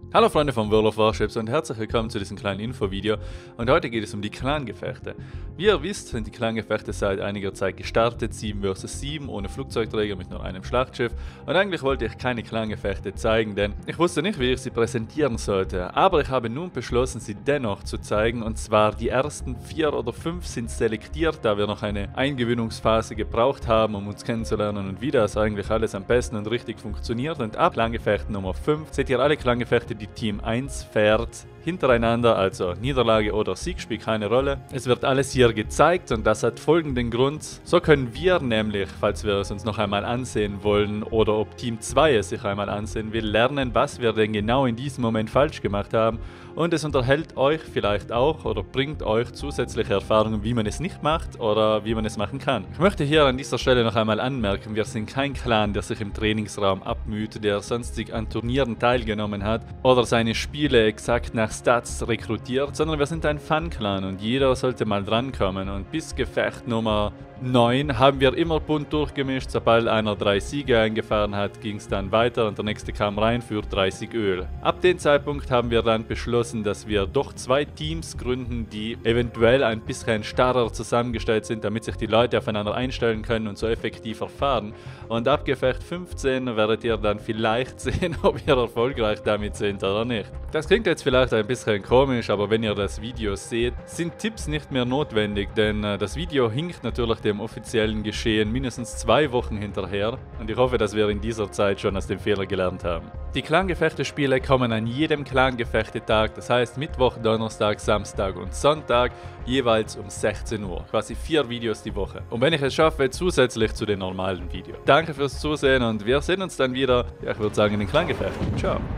Hallo Freunde von World of Warships und herzlich willkommen zu diesem kleinen Infovideo. Und heute geht es um die Clan-Gefechte. Wie ihr wisst, sind die Clan-Gefechte seit einiger Zeit gestartet, 7 vs 7, ohne Flugzeugträger mit nur einem Schlachtschiff. Und eigentlich wollte ich keine Clan-Gefechte zeigen, denn ich wusste nicht, wie ich sie präsentieren sollte. Aber ich habe nun beschlossen, sie dennoch zu zeigen. Und zwar die ersten 4 oder 5 sind selektiert, da wir noch eine Eingewöhnungsphase gebraucht haben, um uns kennenzulernen und wie das eigentlich alles am besten und richtig funktioniert. Und ab Clan-Gefecht Nummer 5 seht ihr alle Clan-Gefechte, die Team 1 fährt, hintereinander, also Niederlage oder Sieg spielt keine Rolle. Es wird alles hier gezeigt und das hat folgenden Grund. So können wir nämlich, falls wir es uns noch einmal ansehen wollen oder ob Team 2 es sich einmal ansehen will, lernen, was wir denn genau in diesem Moment falsch gemacht haben. Und es unterhält euch vielleicht auch oder bringt euch zusätzliche Erfahrungen, wie man es nicht macht oder wie man es machen kann. Ich möchte hier an dieser Stelle noch einmal anmerken, wir sind kein Clan, der sich im Trainingsraum abmüht, der sonstig an Turnieren teilgenommen hat oder seine Spiele exakt nach Stats rekrutiert, sondern wir sind ein Fun-Clan und jeder sollte mal drankommen. Und bis Gefecht Nummer 9 haben wir immer bunt durchgemischt. Sobald einer 3 Siege eingefahren hat, ging es dann weiter und der nächste kam rein für 30 Öl. Ab dem Zeitpunkt haben wir dann beschlossen, dass wir doch 2 Teams gründen, die eventuell ein bisschen starrer zusammengestellt sind, damit sich die Leute aufeinander einstellen können und so effektiver fahren. Und ab Gefecht 15 werdet ihr dann vielleicht sehen, ob ihr erfolgreich damit sind oder nicht. Das klingt jetzt vielleicht ein bisschen komisch, aber wenn ihr das Video seht, sind Tipps nicht mehr notwendig, denn das Video hinkt natürlich dem offiziellen Geschehen mindestens 2 Wochen hinterher und ich hoffe, dass wir in dieser Zeit schon aus dem Fehler gelernt haben. Die Clan-Gefechte-Spiele kommen an jedem Clan-Gefechte-Tag, das heißt Mittwoch, Donnerstag, Samstag und Sonntag, jeweils um 16 Uhr. Quasi 4 Videos die Woche. Und wenn ich es schaffe, zusätzlich zu den normalen Videos. Danke fürs Zusehen und wir sehen uns dann wieder, ja, ich würde sagen, in den Clan-Gefechten. Ciao.